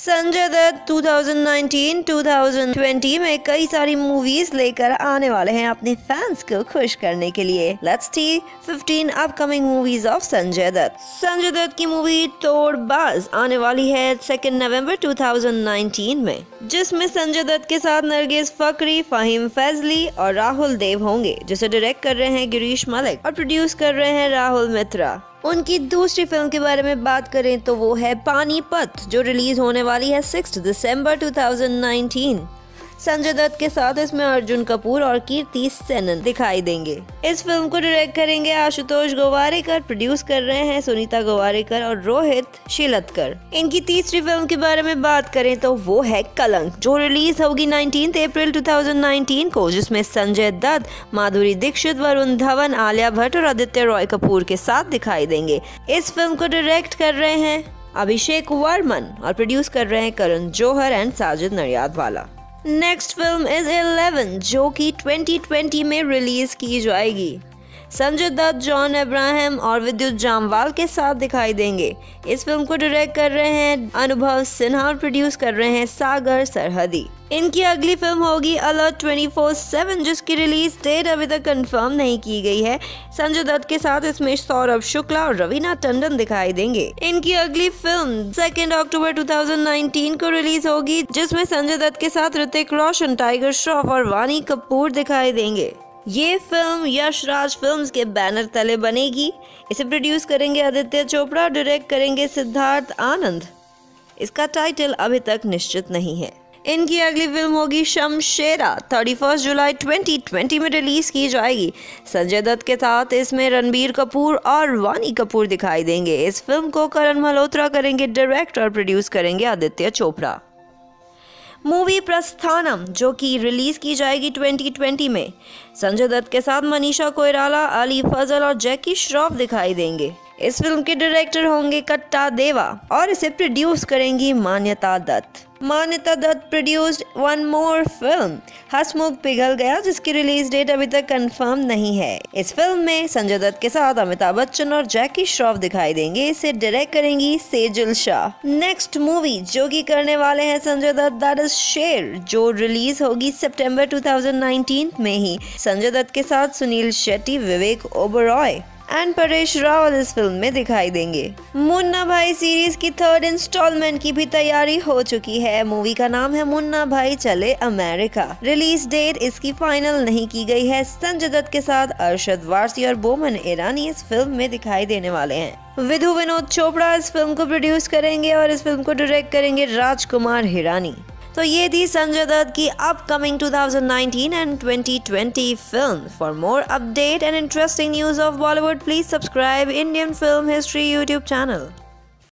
संजय दत्त 2019-2020 में कई सारी मूवीज लेकर आने वाले हैं अपने फैंस को खुश करने के लिए। Let's see 15 upcoming movies of Sanjay Dutt. Sanjay Dutt की मूवी तोड़बाज आने वाली है 2 नवंबर 2019 में, जिसमें संजय दत्त के साथ नरगिस फकरी, फहीम फैजली और राहुल देव होंगे, जिसे डायरेक्ट कर रहे हैं गिरीश मलिक और प्रोड्यूस कर रहे हैं राहुल मित्रा। उनकी दूसरी फिल्म के बारे में बात करें तो वो है पानीपत, जो रिलीज होने वाली है 6 दिसंबर 2019। संजय दत्त के साथ इसमें अर्जुन कपूर और कीर्ति सेनन दिखाई देंगे। इस फिल्म को डायरेक्ट करेंगे आशुतोष गोवारिकर, प्रोड्यूस कर रहे हैं सुनीता गोवारिकर और रोहित शिलतकर। इनकी तीसरी फिल्म के बारे में बात करें तो वो है कलंक, जो रिलीज होगी 19 अप्रैल 2019 को, जिसमें संजय दत्त, माधुरी दीक्षित, वरुण धवन, आलिया भट्ट और आदित्य रॉय कपूर के साथ दिखाई देंगे। इस फिल्म को डायरेक्ट कर रहे हैं अभिषेक वर्मन और प्रोड्यूस कर रहे हैं Karan Johar and Sajid Nadiadwala. Next film is 11, जो कि 2020 में रिलीज की जाएगी। संजय दत्त, जॉन अब्राहम और विद्युत जामवाल के साथ दिखाई देंगे। इस फिल्म को डायरेक्ट कर रहे हैं अनुभव सिन्हा और प्रोड्यूस कर रहे हैं सागर सरहदी। इनकी अगली फिल्म होगी अलर्ट 24/7, जिसकी रिलीज डेट अभी तक कंफर्म नहीं की गई है। संजय दत्त के साथ इसमें सौरभ शुक्ला और रवीना टंडन दिखाई देंगे। इनकी अगली फिल्म 2 अक्टूबर 2019 को रिलीज होगी, जिसमें संजय दत्त के साथ ऋतिक रोशन, टाइगर श्रॉफ और वानी कपूर दिखाई देंगे। ये फिल्म यश राज फिल्म्स के बैनर तले बनेगी। इसे प्रोड्यूस करेंगे आदित्य चोपड़ा, डायरेक्ट करेंगे सिद्धार्थ आनंद। इसका टाइटल अभी तक निश्चित नहीं है। इनकी अगली फिल्म होगी शमशेरा, 31 जुलाई 2020 में रिलीज की जाएगी। संजय दत्त के साथ इसमें रणबीर कपूर और वानी कपूर दिखाई देंगे। इस फिल्म को करण मल्होत्रा करेंगे डायरेक्ट और प्रोड्यूस करेंगे आदित्य चोपड़ा। मूवी प्रस्थानम, जो कि रिलीज की जाएगी 2020 में, संजय दत्त के साथ मनीषा कोइराला, अली फजल और जैकी श्रॉफ दिखाई देंगे। इस फिल्म के डायरेक्टर होंगे कट्टा देवा और इसे प्रोड्यूस करेंगी Maanayata Dutt. Maanayata Dutt produced one more film Hasmukh Pighal Gaya, जिसकी रिलीज डेट अभी तक कंफर्म नहीं है। इस फिल्म में संजय दत्त के साथ अमिताभ बच्चन और जैकी श्रॉफ दिखाई देंगे। इसे डायरेक्ट करेंगी सेजल शाह। नेक्स्ट मूवी जो कि करने वाले हैं संजय दत्त, दैट इज शेर, जो रिलीज होगी सितंबर 2019 में ही। संजय दत्त के साथ सुनील शेट्टी, विवेक ओबरॉय एंड परेश रावल इस फिल्म में दिखाई देंगे। मुन्ना भाई सीरीज की 3rd इंस्टॉलमेंट की भी तैयारी हो चुकी है। मूवी का नाम है Munna Bhai Chale America. Release date इसकी फाइनल नहीं की गई है। संजय दत्त के साथ अरशद वारसी और बोमन ईरानी इस फिल्म में दिखाई देने वाले हैं। विधु विनोद चोपड़ा इस फिल्म को प्रोड्यूस करेंगे और इस फिल्म को डायरेक्ट करेंगे राजकुमार हिरानी। तो ये थी संजय दत्त की upcoming 2019 and 2020 film. For more update and interesting news of Bollywood, please subscribe Indian film history YouTube channel.